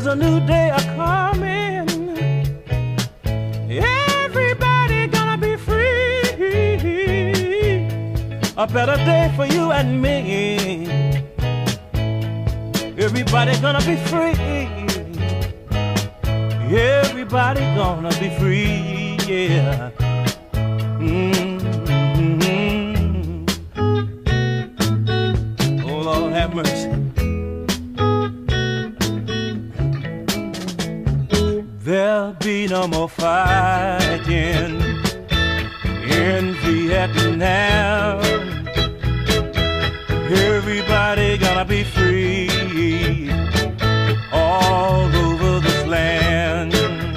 There's a new day a-coming. Everybody gonna be free. A better day for you and me. Everybody gonna be free. Everybody gonna be free, yeah. Oh, Lord have mercy. There'll be no more fighting in Vietnam. Everybody gonna be free all over this land.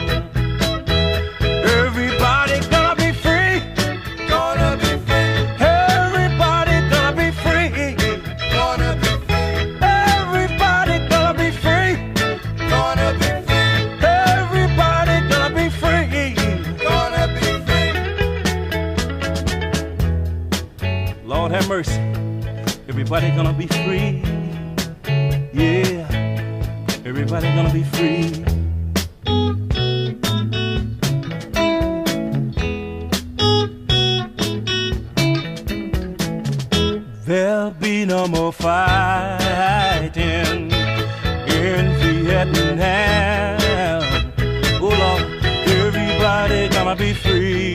Everybody gonna be free, gonna be free. Everybody gonna be free, gonna be free. Everybody gonna be free, gonna be free. Everybody gonna be free, gonna be free. Lord have mercy. Everybody gonna be free, yeah. Everybody gonna be free. There'll be no more fighting in Vietnam. Oh Lord, everybody gonna be free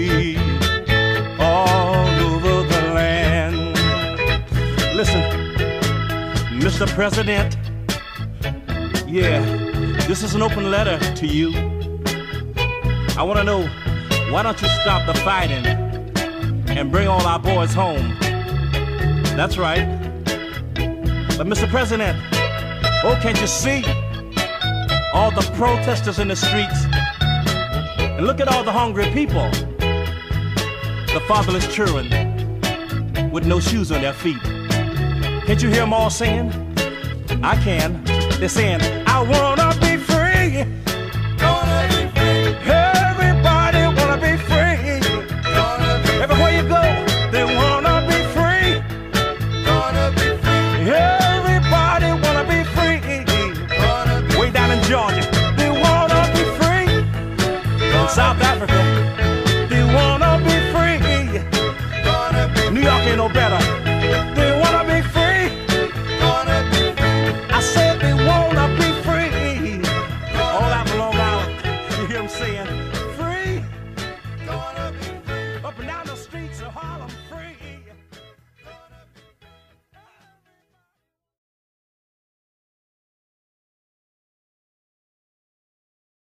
all over the land. Listen, Mr. President, yeah, this is an open letter to you. I want to know, why don't you stop the fighting and bring all our boys home? That's right. But Mr. President, oh, can't you see all the protesters in the streets? And look at all the hungry people, the fatherless children with no shoes on their feet. Can't you hear them all saying? I can. They're saying, I wanna be